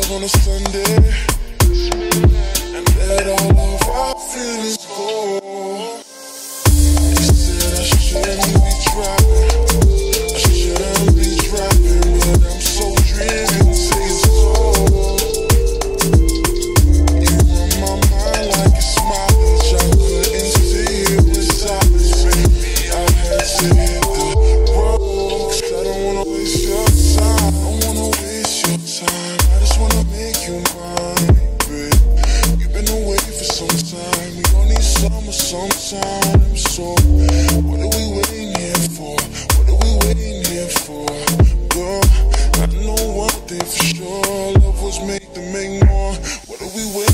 love on a Sunday and let all of our feelings go. You said I shouldn't be driving, I shouldn't be driving, but I'm so driven to your soul. You on my mind like a smile, I couldn't see it with silence. Baby, I had to hit the road, 'cause I don't wanna waste your time. I don't wanna waste your time, I just wanna make you mine, babe. You've been away for some time, we don't need summer sometime. So what are we waiting here for? What are we waiting here for? Girl, I know one thing for sure, love was made to make more. What are we waiting